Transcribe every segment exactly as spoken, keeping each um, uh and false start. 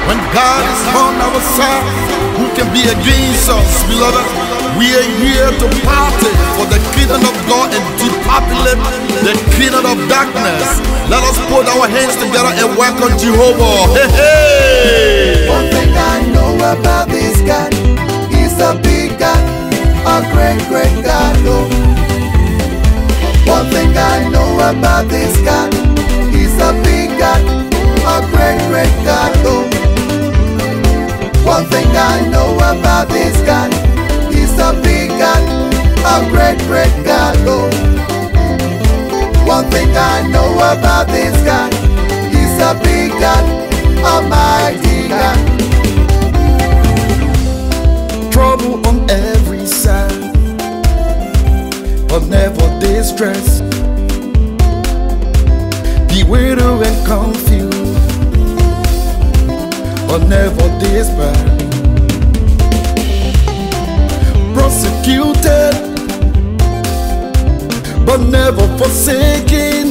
When God is on our side, who can be against us, beloved? We are here to party for the kingdom of God and depopulate the kingdom of darkness. Let us put our hands together and welcome Jehovah. Hey, hey. One thing I know about this God, He's a big God, a great, great God. Oh. One thing I know about this God, He's a big God, a great, great God. Oh. One thing I know about this God, He's a big God, a great, great God. Oh. One thing I know about this God, He's a big God, a mighty God. Trouble on every side, but never distress. Bewildered and confused, but never despair. Persecuted, but never forsaken.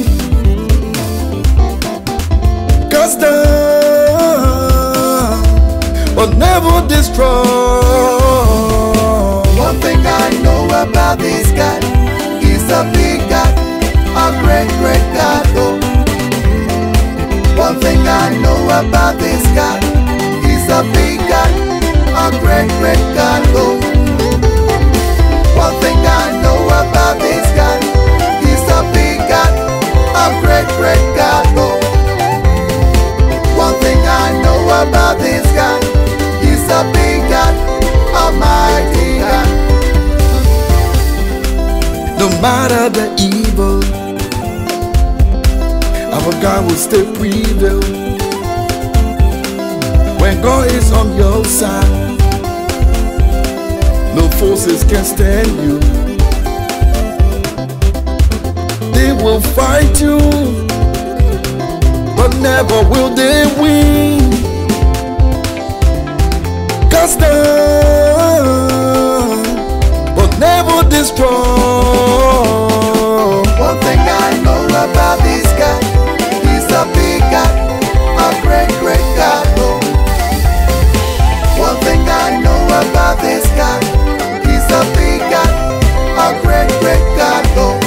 Cast down, but never destroyed. One thing I know about this God, He's a big God, a great, great God. Oh. One thing I know about this God, He's a big God, a great, great God. Oh. One thing I know about this God, He's a big God, a great, great God. Oh. One thing I know about this God, He's a big God, a mighty God. No matter the evil, our God will still prevail. When God is on your side, no forces can stand you. They will fight you, but never will they win. Cast down, but never destroy. One thing I know about this God, He's a big God, a great, great God. Oh. One thing I know about this God, He's a big God, a great, great God. Oh.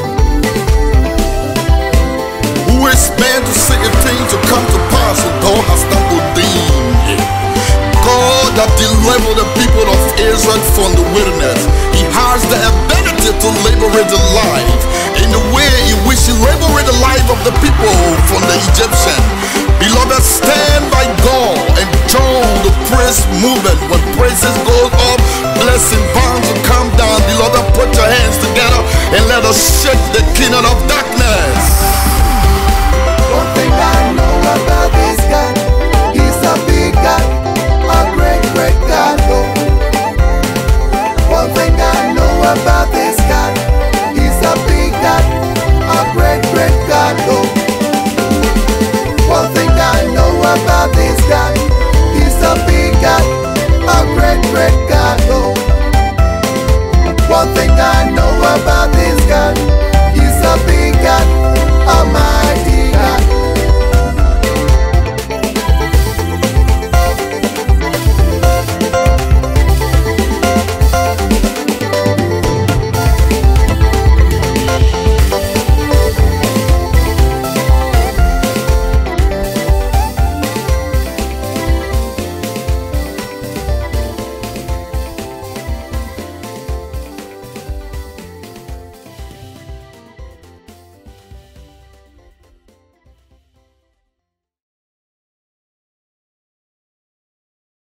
Who is man to say a thing to come to pass and God has not ordained it? God that delivered the people of Israel from the wilderness, He has the ability to liberate the life in the way in which He liberated the life of the people from the Egyptian. Beloved, stand by